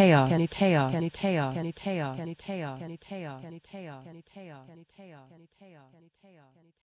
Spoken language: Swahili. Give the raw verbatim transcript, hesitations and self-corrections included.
chaos, can you chaos, can you chaos, can you chaos, can you chaos, can you chaos, can you chaos, can you chaos, can you chaos, can you chaos, can you chaos, can you chaos.